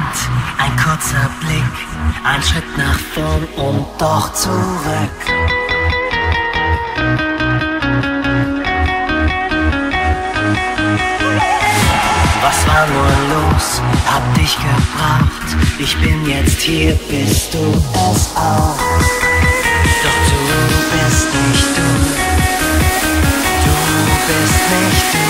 Moment, ein kurzer Blick, ein Schritt nach vorn und doch zurück. Was war nur los? Hab dich gebraucht. Ich bin jetzt hier, bist du es auch? Doch du bist nicht du. Du bist nicht du.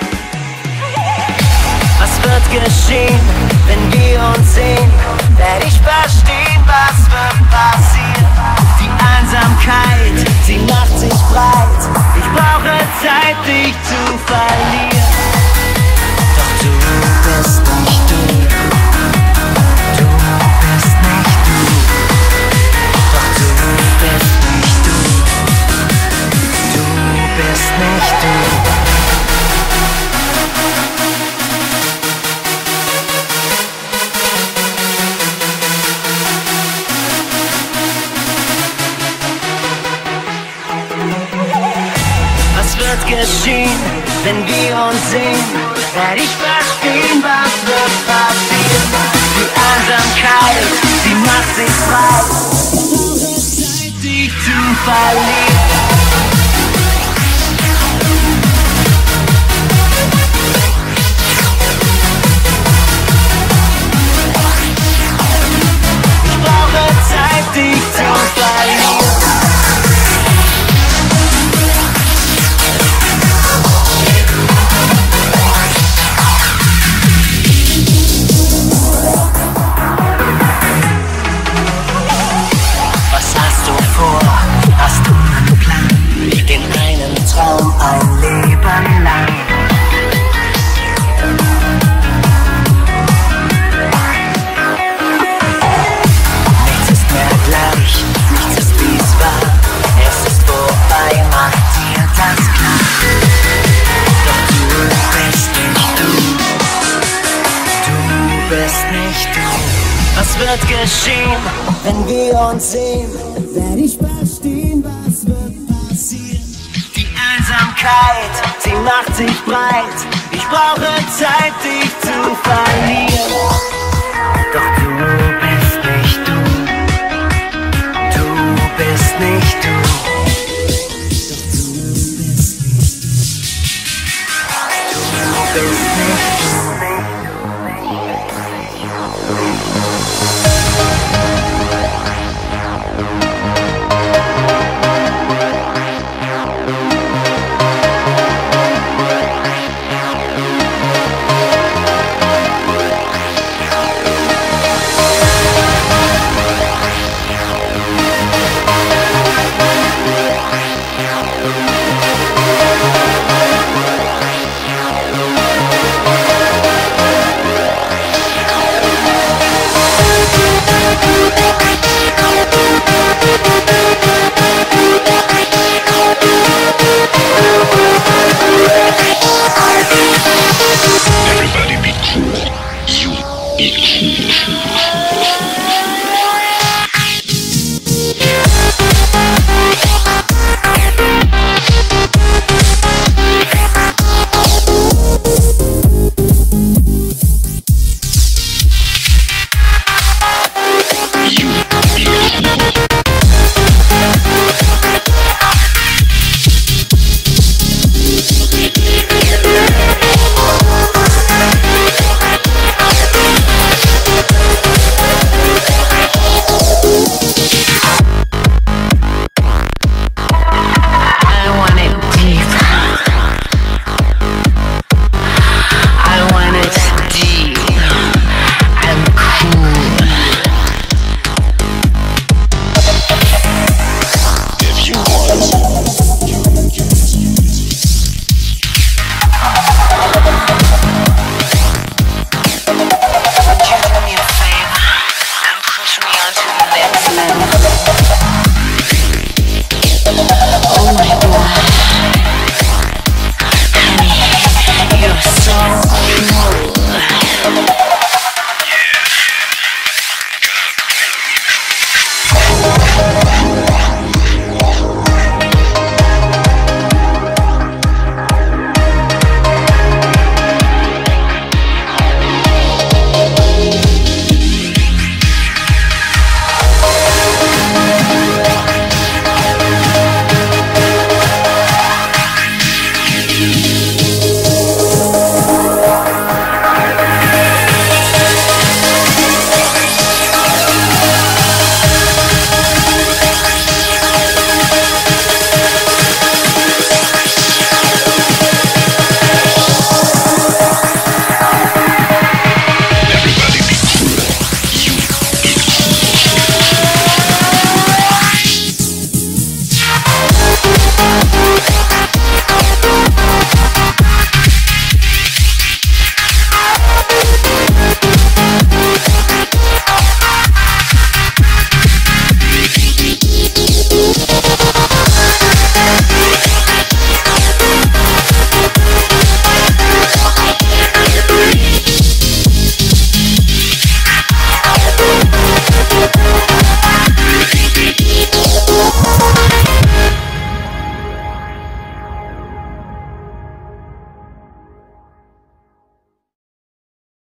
Was wird geschehen, wenn wir uns sehen? Werd ich verstehen, was wird passieren? Die Einsamkeit, sie macht sich breit. Ich brauche Zeit, dich zu verlieren. Doch du bist nicht du. Du bist nicht du. Doch du bist nicht du. Du bist nicht du. Was wird geschehen, wenn wir uns sehen? Werd ich verstehen, was wird passieren? Die Einsamkeit, sie macht sich breit. Ich brauche Zeit, dich zu verlieren. Ich brauche Zeit, dich zu verlieren. Hast du einen Plan, den einen Traum ein Leben lang? Nichts ist mehr gleich, nichts ist wie es war. Es ist vorbei, mach dir das klar. Doch du bist nicht du. Du bist nicht du. Was wird geschehen, wenn wir uns sehen? Werd ich verstehen, was wird passieren? Die Einsamkeit, sie macht sich breit. Ich brauche Zeit, dich zu verlieren. Doch du bist nicht du. Du bist nicht du. Doch du bist nicht du. Du bist